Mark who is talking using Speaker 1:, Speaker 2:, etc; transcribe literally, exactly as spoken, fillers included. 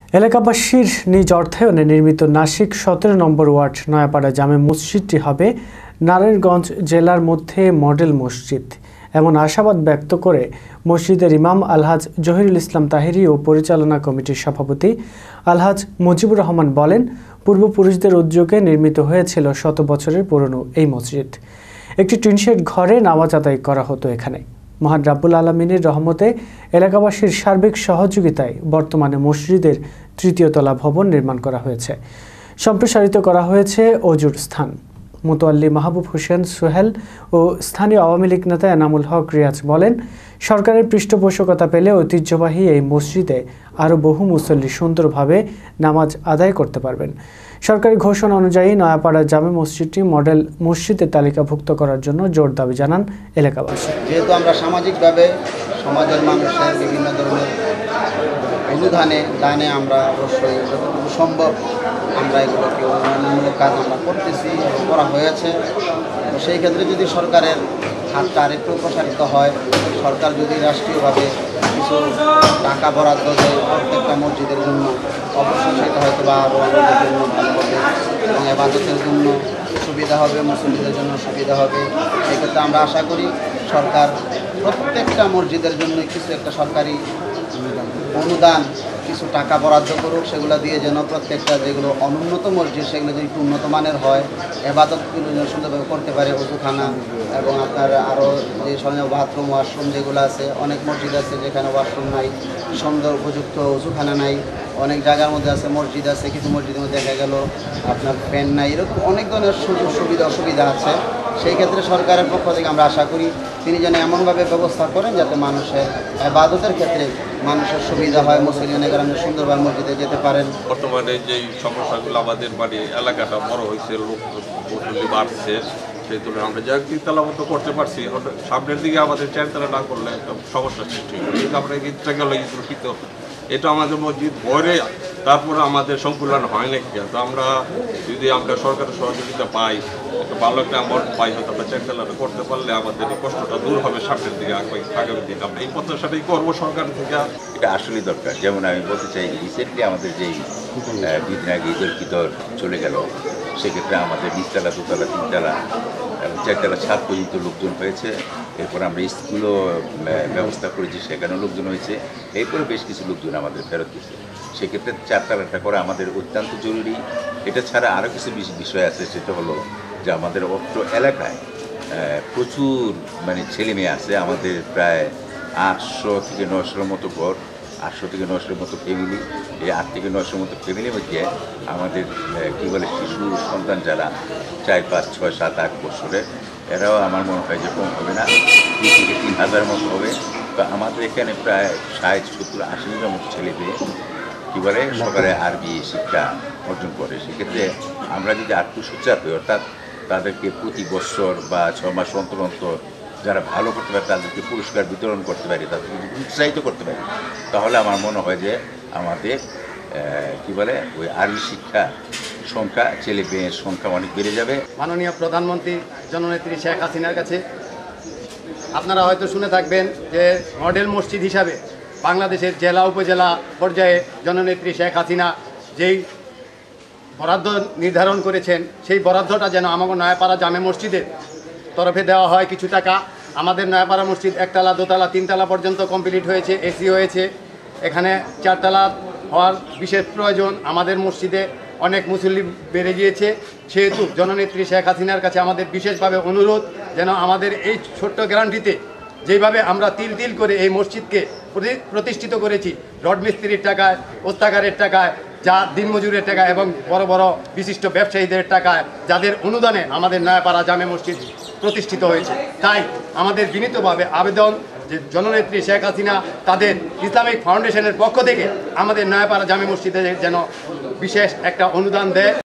Speaker 1: এলাকাবাসীর নিজ অর্থায়নে নির্মিত নাসিক সতেরো নম্বর ওয়ার্ড নয়াপাড়া জামে মসজিদটি হবে নারায়ণগঞ্জ জেলার মধ্যে মডেল মসজিদ। এমন আশাবাদ ব্যক্ত করে মসজিদের ইমাম আলহাজ জহিরুল ইসলাম তাহেরি ও পরিচালনা কমিটির সভাপতি আলহাজ মুজিবুর রহমান বলেন, পূর্বপুরুষদের উদ্যোগে নির্মিত হয়েছিল শত বছরের পুরনো এই মসজিদ। একটি টিনশেড ঘরে নামাজ আদায় করা হতো এখানে। মহান রাব্বুল আলামিনের রহমতে এলাকাবাসীর সার্বিক সহযোগিতায় বর্তমানে মসজিদের তৃতীয় তলা ভবন নির্মাণ করা হয়েছে। সম্প্রসারিত করা হয়েছে অজুর স্থান। মুতোয়াল্লি মাহবুব হোসেন সোহেল ও স্থানীয় আওয়ামী লীগ নেতা এনামুল হক রিয়াজ বলেন, সরকারের পৃষ্ঠপোষকতা পেলে ঐতিহ্যবাহী এই মসজিদে আরও বহু মুসল্লি সুন্দরভাবে নামাজ আদায় করতে পারবেন। সরকারি ঘোষণা অনুযায়ী নয়াপাড়া জামে মসজিদটি মডেল মসজিদের তালিকাভুক্ত করার জন্য জোর দাবি জানান এলাকাবাসী।
Speaker 2: যেহেতু আমরা সামাজিকভাবে সমাজের মানুষের বিভিন্ন ধরনের অনুদানে দানে আমরা অবশ্যই যতটুকু সম্ভব আমরা এগুলোকে উন্নয়নমূলক কাজ আমরা করতেছি, করা হয়েছে। তো সেই ক্ষেত্রে যদি সরকারের হাতটা আরেকটু প্রসারিত হয়, সরকার যদি রাষ্ট্রীয়ভাবে কিছু টাকা বরাদ্দ দেয় প্রত্যেকটা মসজিদের জন্য, অবশ্যই সেটা হয়তো বা আরও আমাদের জন্য ভালো হবে এবং ইবাদতের জন্য সুবিধা হবে, মুসল্লিদের জন্য সুবিধা হবে। সেক্ষেত্রে আমরা আশা করি সরকার প্রত্যেকটা মসজিদের জন্য কিছু একটা সরকারি অনুদান, কিছু টাকা বরাদ্দ করুক, সেগুলো দিয়ে যেন প্রত্যেকটা যেগুলো অনুন্নত মসজিদ সেগুলো যদি একটু উন্নত মানের হয়, এবাদতগুলো যেন সুন্দরভাবে করতে পারে। ওযুখানা এবং আপনার আরও যে সরঞ্জাম বাথরুম ওয়াশরুম যেগুলো আছে, অনেক মসজিদ আছে যেখানে ওয়াশরুম নাই, সুন্দর উপযুক্ত ওযুখানা নাই। অনেক জায়গার মধ্যে আছে মসজিদ আছে, কিছু মসজিদের মধ্যে দেখা গেল আপনার ফ্যান নাই, এরকম অনেক ধরনের সুযোগ সুবিধা অসুবিধা আছে। সেই ক্ষেত্রে সরকারের পক্ষ থেকে আমরা আশা করি তিনি যেন এমনভাবে ব্যবস্থা করেন যাতে মানুষের ইবাদতের ক্ষেত্রে মানুষের সুবিধা হয়, মুসলিম গ্রামে সুন্দরভাবে মসজিদে যেতে পারেন।
Speaker 3: বর্তমানে যেই সমস্যাগুলো আমাদের মানে এলাকাটা বড় হয়েছে, লোক মুসল্লি বাড়ছে, সেই তুলনায় আমরা যা তিনতলা মতো করতে পারছি। সামনের দিকে আমাদের চারতলা না করলে একটা সমস্যা সৃষ্টি হবে। কিন্তু আমরা ইচ্ছা গেল ইচ্ছুকিত এটা আমাদের মসজিদ ভরে তারপরে আমাদের সম্পূর্ণ হয় নাকি। তো আমরা যদি আমরা সরকারের সহযোগিতা পাই, একটা ভালো একটা অ্যামাউন্ট পাই, হয়তো আমরা চারতলাটা করতে পারলে আমাদের এই কষ্টটা দূর হবে সামনের দিকে, আগামী দিকে আমরা এই প্রত্যাশাটাই করবো সরকার থেকে।
Speaker 4: এটা আসলেই দরকার। যেমন আমি বলতে চাই, রিসেন্টলি আমাদের যেই দুদিন আগে ঈদুল ফিতর চলে গেল, সেক্ষেত্রে আমাদের নিচতলা, দোতলা, তিনতলা এবং চারতলা ছাদ পর্যন্ত লোকজন হয়েছে। এরপর আমরা স্কুলও ব্যবস্থা করেছি, সেখানেও লোকজন হয়েছে। এরপরে বেশ কিছু লোকজন আমাদের ফেরত গেছে। সেক্ষেত্রে চারতলাটা করা আমাদের অত্যন্ত জরুরি। এটা ছাড়া আরও কিছু বিষয় আছে, সেটা হলো যে আমাদের অত্র এলাকায় প্রচুর মানে ছেলে মেয়ে আছে। আমাদের প্রায় আটশো থেকে নশোর মতো ঘর, আটশো থেকে নশোর মতো ফ্যামিলি। এই আট থেকে নশোর মতো ফ্যামিলির মধ্যে আমাদের কী বলে শিশু সন্তান যারা চার পাঁচ ছয় সাত আট বছরের, এরাও আমার মনে হয় যে কম হবে না, দুই থেকে তিন হাজার মতো হবে। তো আমাদের এখানে প্রায় ষাট সত্তর আশির মতো ছেলে পেয়ে কী বলে সরকারে আরবি শিক্ষা অর্জন করে। সেক্ষেত্রে আমরা যদি আর্থিক সোচ্চার হই, অর্থাৎ তাদেরকে প্রতি বছর বা ছ মাস অন্তর অন্তর যারা ভালো করতে পারে তাদেরকে পুরস্কার বিতরণ করতে পারি, তাদেরকে উৎসাহিত করতে পারি, তাহলে আমার মনে হয় যে আমাদের কী বলে ওই আরবি শিক্ষা সংখ্যা, ছেলে মেয়ের সংখ্যা অনেক বেড়ে যাবে।
Speaker 5: মাননীয় প্রধানমন্ত্রী জননেত্রী শেখ হাসিনার কাছে আপনারা হয়তো শুনে থাকবেন যে মডেল মসজিদ হিসাবে বাংলাদেশের জেলা উপজেলা পর্যায়ে জননেত্রী শেখ হাসিনা যেই বরাদ্দ নির্ধারণ করেছেন, সেই বরাদ্দটা যেন আমাদের নয়াপাড়া জামে মসজিদের তরফে দেওয়া হয় কিছু টাকা। আমাদের নয়াপাড়া মসজিদ একতলা, দোতলা, তিনতলা পর্যন্ত কমপ্লিট হয়েছে, এসি হয়েছে। এখানে চারতলা হওয়ার বিশেষ প্রয়োজন। আমাদের মসজিদে অনেক মুসল্লি বেড়ে গিয়েছে, সেহেতু জননেত্রী শেখ হাসিনার কাছে আমাদের বিশেষভাবে অনুরোধ যেন আমাদের এই ছোট্ট গ্রামটিতে যেভাবে আমরা তিল তিল করে এই মসজিদকে প্রতিষ্ঠিত করেছি, রড মিস্ত্রির টাকায়, ওস্তাকারের টাকায়, যা দিনমজুরের টাকা এবং বড় বড় বিশিষ্ট ব্যবসায়ীদের টাকায়, যাদের অনুদানে আমাদের নয়াপাড়া জামে মসজিদ প্রতিষ্ঠিত হয়েছে। তাই আমাদের বিনীতভাবে আবেদন যে জননেত্রী শেখ হাসিনা তাদের ইসলামিক ফাউন্ডেশনের পক্ষ থেকে আমাদের নয়াপাড়া জামে মসজিদে যেন বিশেষ একটা অনুদান দেয়।